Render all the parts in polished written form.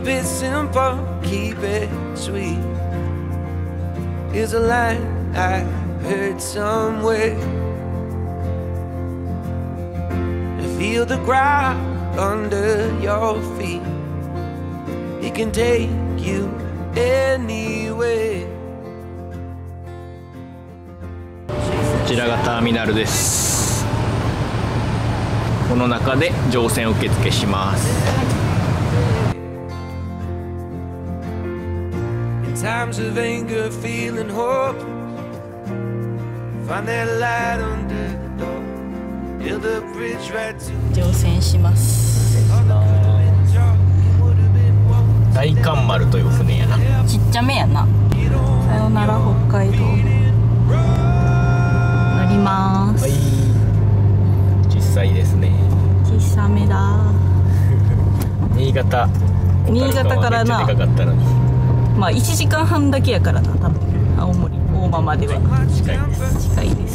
Keep it simple, keep it sweet. Is a line I heard somewhere. And feel the ground under your feet. It can take you anywhere. こちらがターミナルです。この中で乗船受付します。 In times of anger, feeling hope, find that light under the door. Build a bridge right to 乗船します。 大韓丸という船やな。 ちっちゃめやな。さよなら北海道。乗ります。 はい。小さいですね。 小さめだ。 新潟からな。めっちゃでかかったのに。 まあ1時間半だけやからな。多分青森大間までは近いです。 近いです。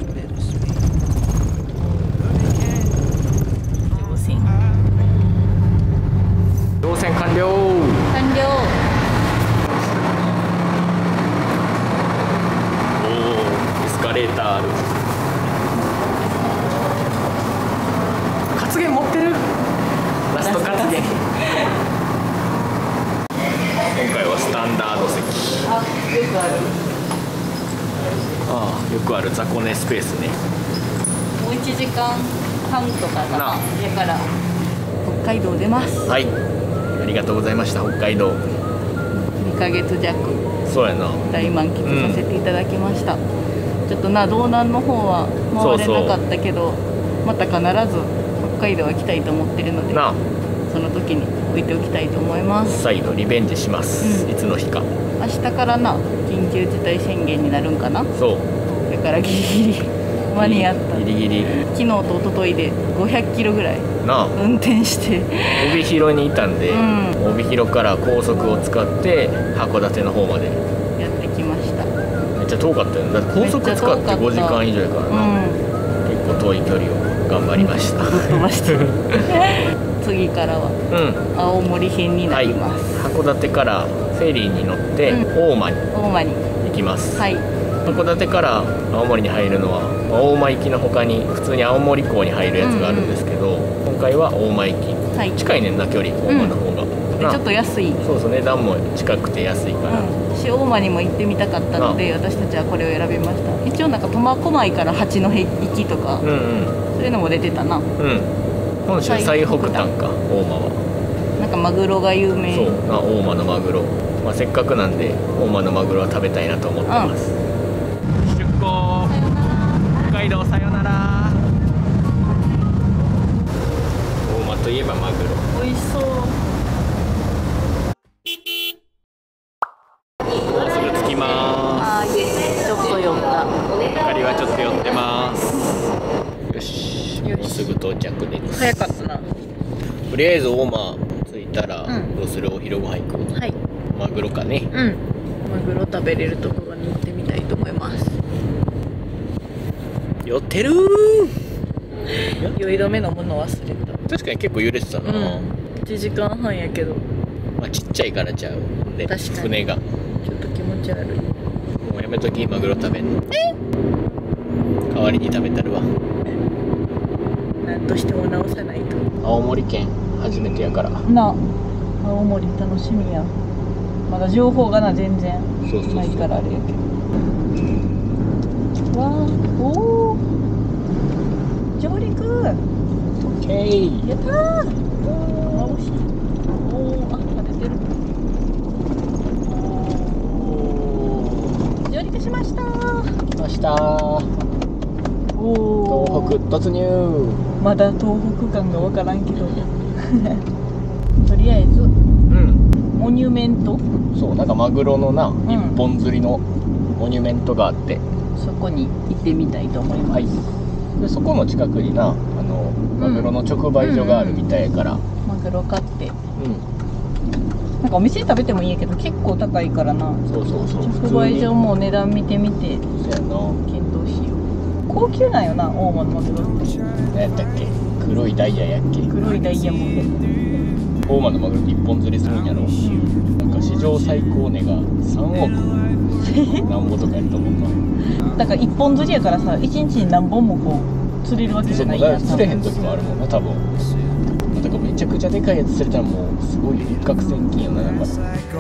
乗船完了。 完了。 おお、エスカレーターある。活言持ってる。ラスト活言。今回はスタンダード席。 あ、よくある。 ああ、よくある雑魚寝スペースね。 もう1時間半とかかな。だから北海道出ます。 はい。ありがとうございました。北海道。 2ヶ月弱。 そうやな。 大満喫させていただきました。ちょっとな道南の方は回れなかったけど、また必ず北海道は来たいと思ってるので、 なあ、 その時に置いておきたいと思います。 再度リベンジします。 うん、 いつの日か。 明日からな緊急事態宣言になるんかな。 そう。 だからギリギリ間に合った。 ギリギリ。 昨日と一昨日で500キロぐらいなあ、 運転して。 帯広にいたんで、 うん、 帯広から高速を使って函館の方までやってきました。 めっちゃ遠かったよね。だって高速使って5時間以上やからな、結構遠い距離を頑張りました。 ぶっ飛ばしてる。次からは青森編になります。 はい、函館からフェリーに乗って大間に行きます。 はい、 函館から青森に入るのは大間行きの他に普通に青森港に入るやつがあるんですけど、今回は大間行き、はい、近いねんな距離、大間の方が、 でちょっと安い。 そうそう、値段も近くて安いから、 大間にも行ってみたかったので私たちはこれを選びました。一応なんか苫小牧から八戸行きとか、そういうのも出てたな。 本州最北端か、大間は。 なんかマグロが有名。 そうな、大間のマグロ、まあ、せっかくなんで大間のマグロは食べたいなと思ってます。出港。北海道さよなら。大間といえばマグロ。 美味しそう。 もうすぐ着きます。 ちょっと寄った。 明かりはちょっと寄ってます。よし、もうすぐ到着です。 早かったな。 とりあえず大間着いたらどうする？お昼ご飯行く？ はい。 マグロかね。 マグロ食べれるところに行ってみたいと思います。 寄ってるー。 酔い止め飲むの忘れた。 確かに結構揺れてたな。 1時間半やけど。 まあちっちゃいからちゃう。で、 確かに船が。 ちょっと気持ち悪い。 もうやめとき、マグロ食べんの。代わりに食べたるわ。 なんとしても直さないと。 青森県初めてやからな。青森楽しみや。まだ情報がな全然ないからあれやけど。わー、おお。上陸。 オッケー。 やったー。惜しい。おお、あ、出てる。上陸しましたー。 来ましたー。 おお。 東北突入。 まだ東北感がわからんけど。とりあえず。モニュメント。 そう、なんかマグロのな、一本釣りのモニュメントがあって、 そこに行ってみたいと思います。はい。 でそこの近くにな、マグロの直売所があるみたいやから、 マグロ買って、なんかお店で食べてもいいやけど結構高いからな。 そうそうそう、 直売所も値段見てみてそうやな、 検討しよう。高級なんよな、大間のマグロって。 何やったっけ、黒いダイヤやっけ。 黒いダイヤモンド。 大間のマグロって一本釣りするんやろ。なんか史上最高値が3億なんぼとかやと思うな。 だから一本釣りやからさ、一日に何本もこう釣れるわけじゃないやん。 釣れへん時もあるもんな多分。だからめちゃくちゃでかいやつ釣れたらもうすごい一攫千金よな。だから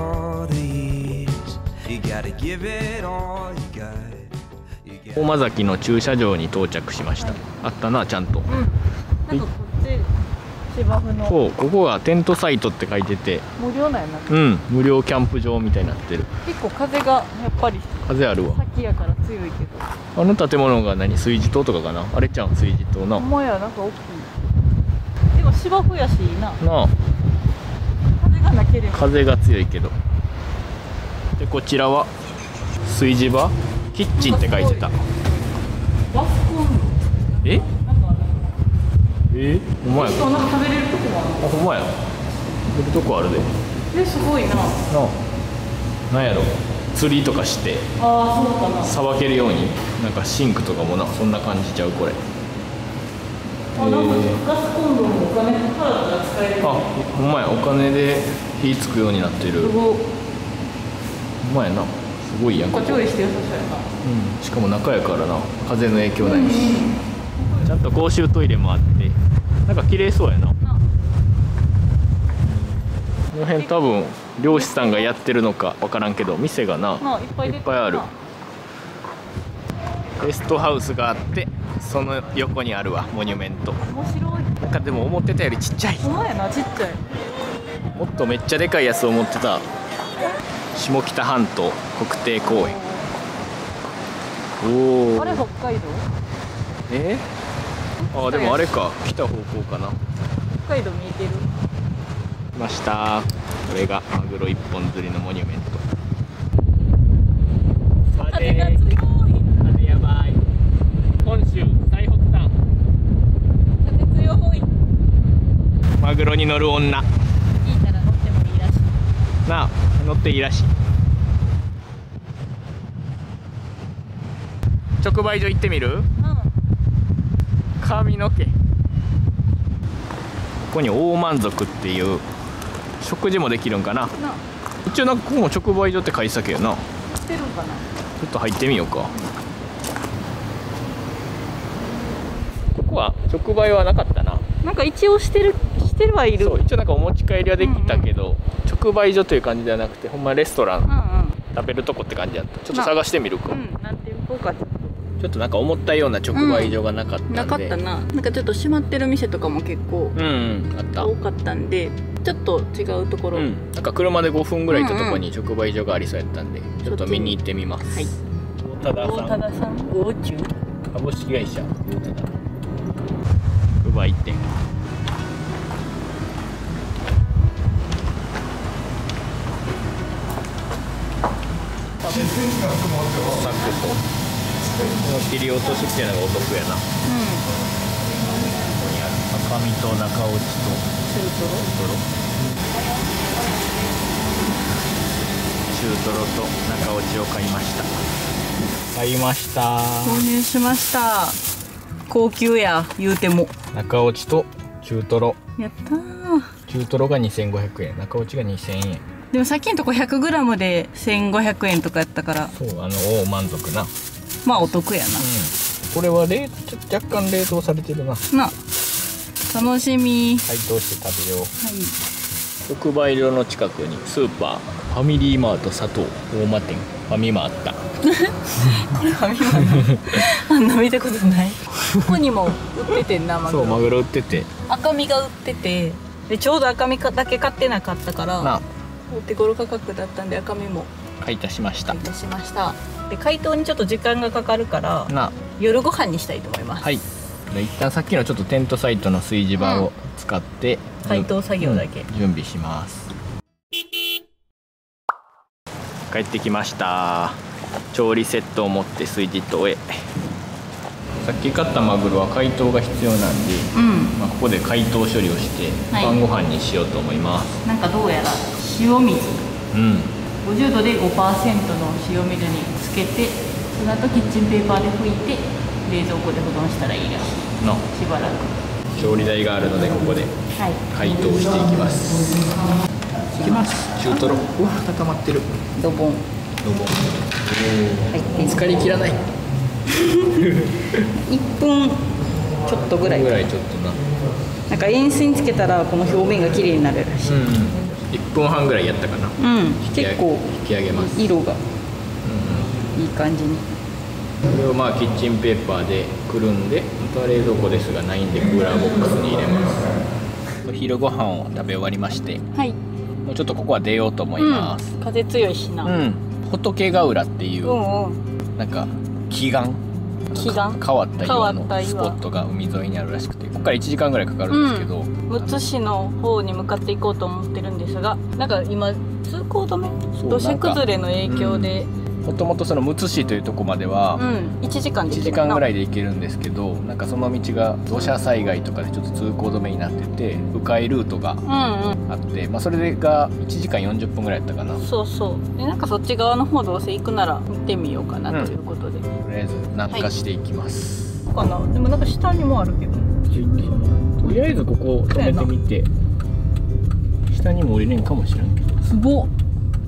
大間崎の駐車場に到着しました。あったなちゃんと。 なんかこっち芝生の。 そう、ここがテントサイトって書いてて、 無料なんやな。 無料キャンプ場みたいになってる。 結構風がやっぱり風あるわ。 先やから強いけど。 あの建物が何、炊事棟とかかな。あれちゃん炊事棟な。 ほんまや、なんか大きい。でも芝生やしいいな。 なあ、 風がなければ。 風が強いけど。でこちらは炊事場キッチンって書いてた。 バスコンロ。 えなんかほんまや。 なんか食べれるとこもある。 あ、ほんまや。出るとこあるで。 すごいな。 なあ、なんやろ、釣りとかしてああ、そうかな。 さばけるように、なんかシンクとかもな、そんな感じちゃうこれ。 なんかガスコンロもお金かかるから使える。 あ、ほんまや、お金で火つくようになってる。 すごい。 ほんまやな、すごいやんここ。 調理してよさそうやな。 しかも中やからな、風の影響ないし、ちゃんと公衆トイレもあって、なんか綺麗そうやな。この辺多分漁師さんがやってるのか分からんけど、店がないっぱいある。ゲストハウスがあって、その横にあるわ、モニュメント。 面白い。 なんかでも思ってたよりちっちゃい。 ほんまやな、ちっちゃい。 もっとめっちゃでかいやつを思ってた。下北半島国定公園。おお。 あれ北海道？ あ、でもあれか、来た方向かな。 北海道見えてる？ 来ました。これがマグロ一本釣りのモニュメント。 風が強い。 風やばい。本州最北端。 風強い。 マグロに乗る女。 聞いたら乗ってもいいらしい。 なあ、乗っていいらしい。直売所行ってみる？髪の毛。ここに大満足っていう食事もできるんかな。一応なんかここも直売所って書いてたけどな。 してるんかな。 ちょっと入ってみようか。ここは直売はなかったな。 なんか一応してるはいる。 そう、一応なんかお持ち帰りはできたけど、直売所という感じではなくて、ほんまレストラン、食べるとこって感じだった。ちょっと探してみるか。 なんていうかちょっとなんか思ったような直売所がなかったんで、 なかったな。なんかちょっと閉まってる店とかも結構あった多かったんで、ちょっと違うところ、 なんか車で5分ぐらい行ったところに直売所がありそうやったんで、ちょっと見に行ってみます。 はい。 大忠さん、 大中株式会社大忠特売店。サクとこの切り落としっていうのがお得やな。ここにある赤身と中落ちと中トロと中落ちを買いました。 購入しました。高級や言うても。 中落ちと中トロ。 やったー。 中トロが2500円、中落ちが2000円。 でもさっきのとこ 100g で1500円とかやったから、 そう、大満足な。 まあお得やな。 これは若干冷凍されてるな。 楽しみ。 解凍して食べよう。 はい。 直売所の近くにスーパー、ファミリーマート佐藤大間店、ファミマあった。 これファミマあんな見たことない。ここにも売っててんな、マグロ。 そう、マグロ売ってて、 赤身が売ってて、でちょうど赤身だけ買ってなかったからお手頃価格だったんで、赤身も買い足しました。 買い足しました。で解凍にちょっと時間がかかるから夜ご飯にしたいと思います。 はい。で一旦さっきのちょっとテントサイトの炊事場を使って、 解凍作業だけ、 準備します。帰ってきました。調理セットを持って炊事棟へ。さっき買ったマグロは解凍が必要なんで、ここで解凍処理をして晩ご飯にしようと思います。 なんかどうやら塩水、50度で 5% の塩水につけて、その後キッチンペーパーで拭いて冷蔵庫で保存したらいいらしい。しばらく。 調理台があるのでここで解凍していきます。いきます。中トロ。うわ固まってる。 ドボン。 どうも。 はい。 疲れ切らない。 1分ちょっとぐらい。 ちょっとな。 なんか塩水につけたらこの表面が綺麗になるらしい。 1分半ぐらいやったかな。 結構引き上げます。 色がいい感じに。 これをまあキッチンペーパーでくるんで、本当は冷蔵庫ですがないんでクーラーボックスに入れます。お昼ご飯を食べ終わりまして、 はい。 もうちょっとここは出ようと思います。 風強いしな。 仏ヶ浦っていう、なんか奇岩変わった岩のスポットが海沿いにあるらしくて、ここから1時間ぐらいかかるんですけど、 むつ市の方に向かっていこうと思ってるんですが、なんか今通行止め、土砂崩れの影響で、 もともとそのむつ市というとこまでは 1時間で 1時間ぐらいで行けるんですけど、なんかその道が土砂災害とかでちょっと通行止めになってて、迂回ルートがあって、まあそれが1時間40分ぐらいやったかな。 そうそうで、なんかそっち側の方どうせ行くなら見てみようかなということで、 とりあえず南下していきます、 かな。でもなんか下にもあるけど、 とりあえずここ止めてみて、下にも降りれんかもしれんけど。 すごっ。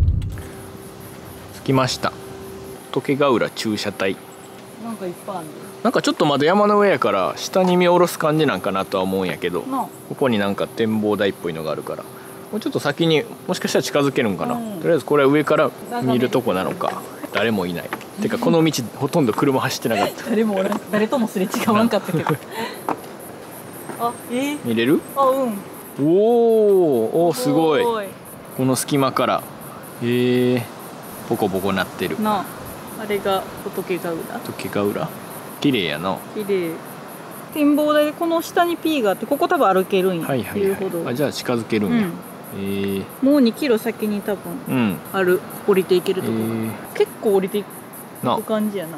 着きました。仏ヶ浦駐車帯。 なんかいっぱいある。 なんかちょっとまだ山の上やから下に見下ろす感じなんかなとは思うんやけど、ここになんか展望台っぽいのがあるから、もうちょっと先にもしかしたら近づけるんかな、とりあえずこれは上から見るとこなのか。誰もいない。てかこの道ほとんど車走ってなかった。 誰もおらん。誰ともすれ違わんかったけど。あ、 見れる？ あ、 おーすごい。この隙間からポコポコなってるな。あれが仏ヶ浦。 仏ヶ浦綺麗やな。 綺麗。展望台でこの下に P があって、ここ多分歩けるんや。 あ、じゃあ近づけるんや。 もう2キロ先に多分ある、降りていけるところ、結構降りていく感じやな。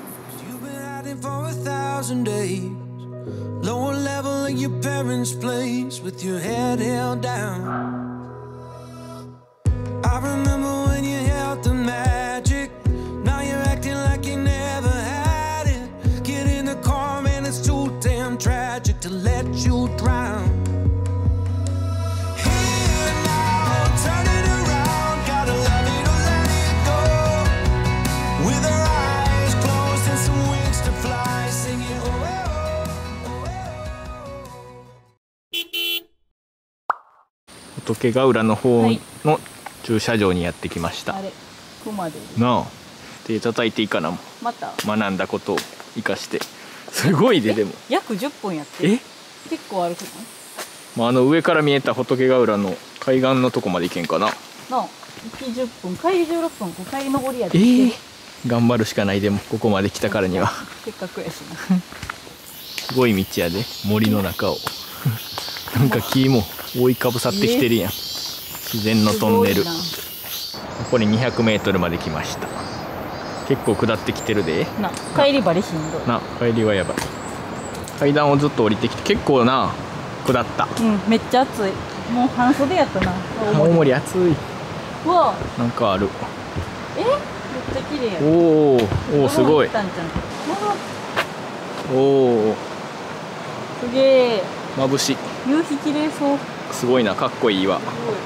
To let you drown. Here now, turn it around. Gotta love it or let it go. With our eyes closed and some wings to fly, singing oh, oh, oh. 仏ヶ浦の方の駐車場にやってきました。 あれ、ここまで。 なあ、手叩いていいかな。 また学んだことを生かして。すごいで、でも約10分やって。結構歩くの？上から見えた仏ヶ浦の海岸のとこまで行けんかな。 行き10分、帰り16分、帰り上りやで。 頑張るしかない。でもここまで来たからにはせっかくやしな。 すごい道やで、森の中をなんか木も覆いかぶさってきてるやん。自然のトンネル。ここに200メートルまで来ました。結構下ってきてるで。 帰りバリしんどい。 帰りはやばい。階段をずっと降りてきて結構下った。 めっちゃ暑い。もう半袖やったな。 青森暑い。 うわ、 なんかある。 めっちゃ綺麗や。 おおすごい。 すげえ。 眩しい。 夕日綺麗そう。 すごいな、かっこいいわ。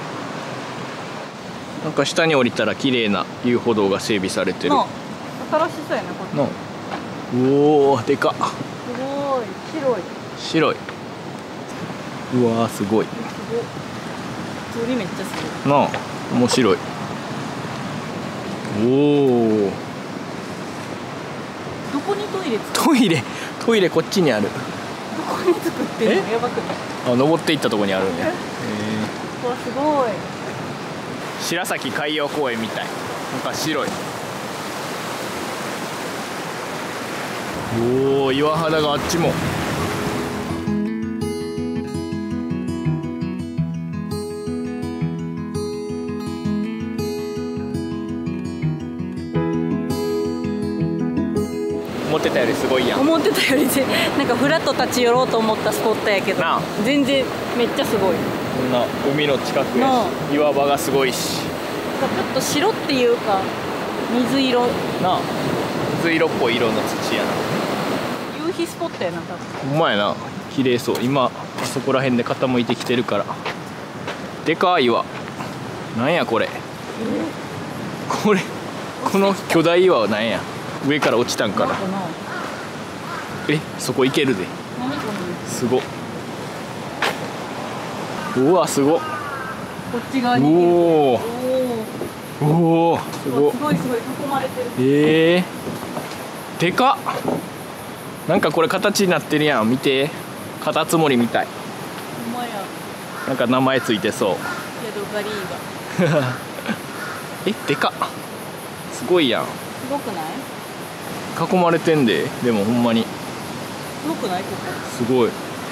なんか下に降りたら綺麗な遊歩道が整備されてる。 新しそうやな、こっち。 おお、でかっ。 すごい、 白い。うわー、すごい。 通りめっちゃ好き。 面白い。 どこにトイレ作る？トイレこっちにある。 どこに作ってるの？やばくない？ 登っていったとこにあるんや。 うわ、すごい。 白崎海洋公園みたい。なんか白い。岩肌があっちも。思ってたよりすごいやん。 思ってたよりなんかフラッと立ち寄ろうと思ったスポットやけど、全然めっちゃすごい。 こんな海の近くやし、岩場がすごいし、ちょっと白っていうか水色水色っぽい色の土やな。 夕日スポットやな、多分。 ほんまやな、綺麗そう。今あそこら辺で傾いてきてるから。でかい岩。なんやこれ。この巨大岩はなんや。上から落ちたんかな。そこ行けるで。すごっ。うわすごっ。 こっち側に。 おおすごっ。 すごい囲まれてる。 でかっ。なんかこれ形になってるやん。見て、カタツムリみたい。 ほんまや。 なんか名前ついてそう。 ヤドカリーガ。 でかっ。すごいやん。 すごくない？ 囲まれてんで。でもほんまにすごくないここ？ すごい。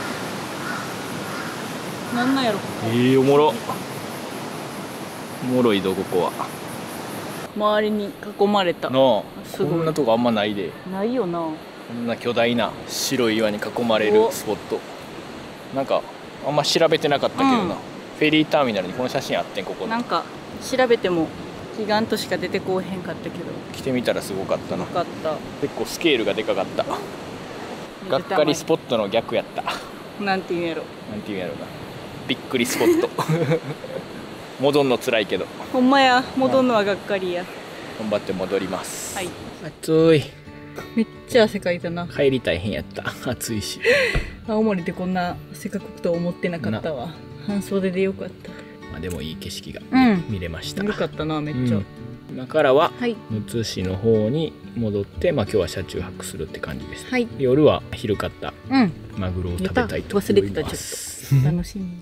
なんなんやろここ。 おもろ。おもろいぞここは。 周りに囲まれた。 なあ、 すごい。 こんなとこあんまないで。 ないよな。 こんな巨大な白い岩に囲まれるスポット。なんかあんま調べてなかったけどな、フェリーターミナルにこの写真あってん。ここなんか調べても奇岩としか出てこうへんかったけど、 来てみたらすごかったな。 よかった。 結構スケールがでかかった。がっかりスポットの逆やった。 なんていうんやろ。 なんていうんやろな。びっくりスポット。戻んの辛いけど。 ほんまや、戻んのはがっかりや。 頑張って戻ります。 はい。 暑い。 めっちゃ汗かいたな。 帰り大変やった。暑いし。 青森でこんな汗かくとは思ってなかったわ。半袖でよかった。 まあでもいい景色が見れました。 よかったな、めっちゃ。 今からははい。 むつ市の方に戻って、まあ今日は車中泊するって感じです。 はい。 夜は昼買ったうん。 マグロを食べたいと思います。 忘れてた、ちょっと。楽しみ。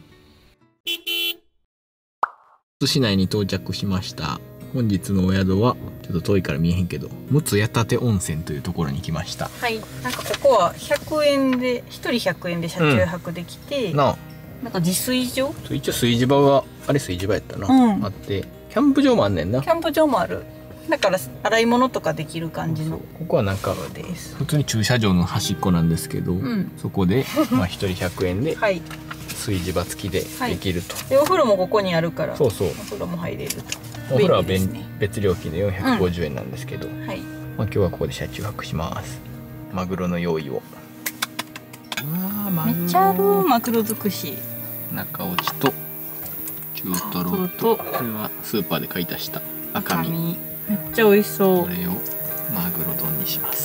むつ市内に到着しました。本日のお宿はちょっと遠いから見えへんけど、むつ矢立温泉というところに来ました。 はい。なんかここは100円で、1人100円で車中泊できて、 なあ、 なんか自炊場？ 一応炊事場があれ炊事場やったな、あって、キャンプ場もあんねんな。 キャンプ場もある。だから洗い物とかできる感じの。 ここはなんかです普通に駐車場の端っこなんですけど、そこでまあ1人100円ではい。 炊事場付きでできると。 でお風呂もここにあるから。 そうそう。 お風呂も入れると。 お風呂は便利ですね。 別料金で450円なんですけど、 はい。 まあ今日はここで車中泊します。マグロの用意を。 めっちゃある。マグロ尽くし。 中落ちと中トロと、これはスーパーで買い足した赤身。 めっちゃ美味しそう。 これをマグロ丼にします。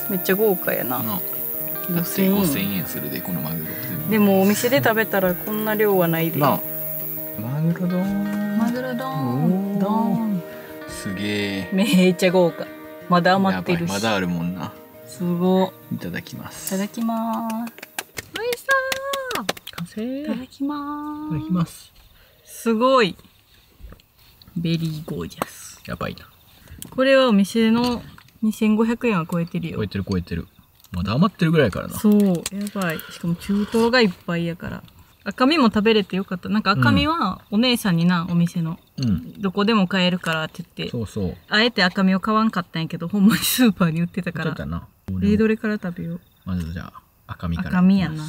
めっちゃ豪華やな。 だって5000円するでこのマグロ。 でもお店で食べたらこんな量はないで。 マグロ丼。 マグロ丼。丼。 すげえ。 めっちゃ豪華。まだ余ってるし。 まだあるもんな。 すごい。 いただきます。 いただきます。おいしそう。 完成。 いただきます。 いただきます。 すごい。ベリーゴージャス。 やばいな。 これはお店の2500円は超えてるよ。 超えてる超えてる。まだ余ってるぐらいからな。 そう、やばい。しかも中トロがいっぱいやから。赤身も食べれてよかった。なんか赤身はお姉さんにな、お店の。どこでも買えるからって言って。 そうそう。 あえて赤身を買わんかったんやけど、ほんまにスーパーに売ってたから。どれから食べよう。 まずじゃあ、赤身から。 赤身やな。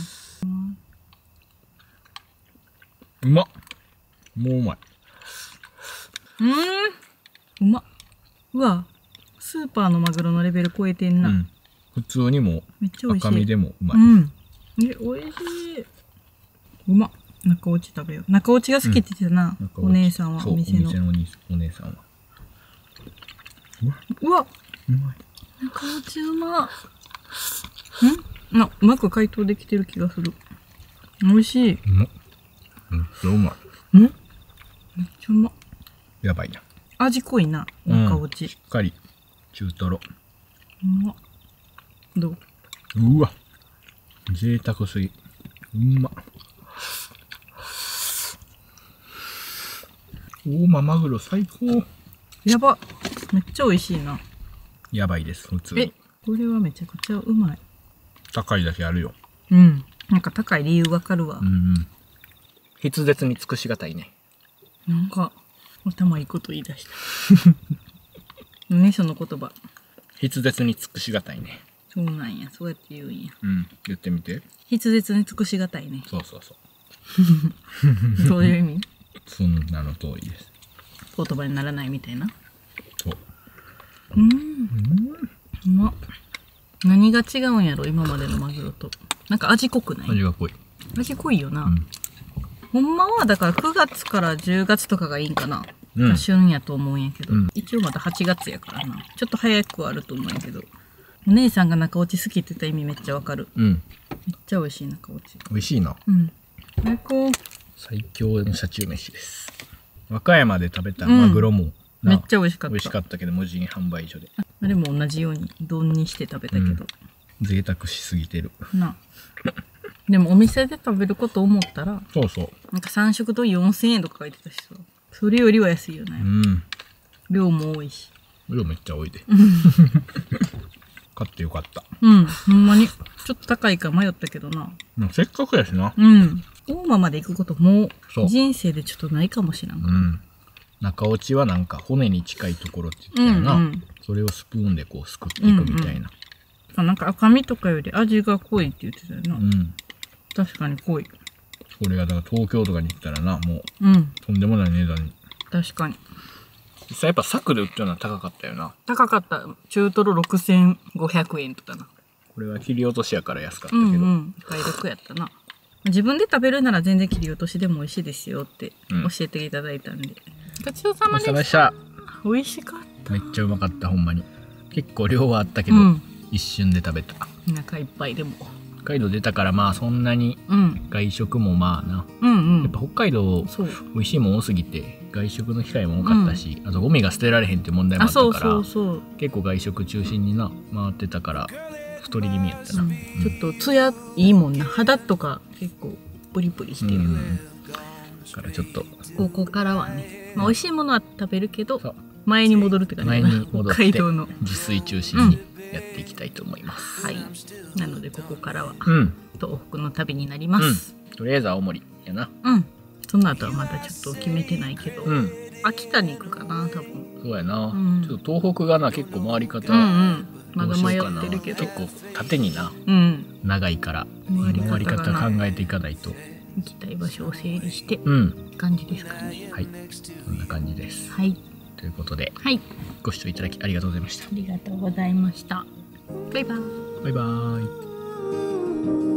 うまっ。もううまい。 うまっ。うわ、スーパーのマグロのレベル超えてんな。 普通にも赤身でもうまい。 美味しい。うまっ。中落ち食べよう。中落ちが好きって言ってたな、お姉さんは。お店のお姉さんは。 うわっ、 うまい。 中落ちうまっ。うまく解凍できてる気がする。美味しい。 めっちゃうまい。 めっちゃうまっ。 やばいな。 味濃いな、中落ち。 しっかり中トロ。 うまっ。どう？ うわ、贅沢すぎ。うまっ。大間マグロ最高。 やば。めっちゃ美味しいな。 やばいです、普通に。 これはめちゃくちゃうまい。 高いだけあるよ。 なんか高い理由わかるわ。 筆舌に尽くしがたいね。 なんか、頭いいこと言い出した。何その言葉。 筆舌に尽くしがたいね。 そうなんや、そうやって言うんや。 言ってみて。 筆舌に尽くしがたいね。 そうそうそう。 そういう意味？ そんなの通りです。 言葉にならないみたいな。 そう。 うまっ。何が違うんやろ、今までのマグロと。なんか味濃くない？ 味が濃い。 味濃いよな、 うん、 ほんまはだから9月から10月とかがいいんかな、 うん、 旬やと思うんやけど、 うん、 一応まだ8月やからな、ちょっと早くはあると思うんやけど、お姉さんが中落ち好きって言った意味めっちゃわかる。 うん、 めっちゃ美味しい中落ち。 美味しいな。 うん。最高。 最強の車中飯です。和歌山で食べたマグロも、 めっちゃ美味しかった。 美味しかったけど無人販売所で。 あれも同じように丼にして食べたけど。 贅沢しすぎてる。 な。でもお店で食べること思ったら、 そうそう。 なんか3食と4000円とか書いてたしさ。それよりは安いよね。 うん。 量も多いし。 量めっちゃ多いで。買ってよかった。 うん、ほんまに。ちょっと高いから迷ったけどな。 せっかくやしな。 うん。大間まで行くこともそう人生でちょっとないかもしれん。 うん。中落ちはなんか骨に近いところって言ったよな。 うんうん、 それをスプーンでこうすくっていくみたいな。 なんか赤身とかより味が濃いって言ってたよな。 うん。 確かに濃い。 これがだから東京とかに行ったらな、もう、 うん。 とんでもない値段に。 確かに。 実際やっぱ柵で売ってるのは高かったよな。 高かった。中トロ6500円とかな。 これは切り落としやから安かったけど。 うんうん。買い得やったな。自分で食べるなら全然切り落としでも美味しいですよって教えていただいたんで。ごちそうさまでした。美味しかった。 めっちゃうまかったほんまに。結構量はあったけど、一瞬で食べた。 お腹いっぱいでも。 北海道出たからまあそんなに外食もまあな、やっぱ北海道美味しいもん多すぎて外食の機会も多かったし、あとゴミが捨てられへんって問題もあったから結構外食中心にな回ってたから太り気味やったな、 ちょっとツヤいいもんな。肌とか結構プリプリしてる、 だからちょっとここからはね、まあ、美味しいものは食べるけど前に戻るって感じだな。 前に戻って北海道の自炊中心にやっていきたいと思います、 はい。なのでここからは東北の旅になります、 とりあえず青森やな。 その後はまだちょっと決めてないけど、秋田に行くかな多分。 そうやな、ちょっと東北がな結構回り方、 まだ迷ってるけど結構縦にな、長いから回り方考えていかないと。 行きたい場所を整理して感じですかね。 はい、そんな感じです。 はい、 ということで、 はい、 ご視聴いただきありがとうございました。 ありがとうございました。バイバイ。 バイバイ。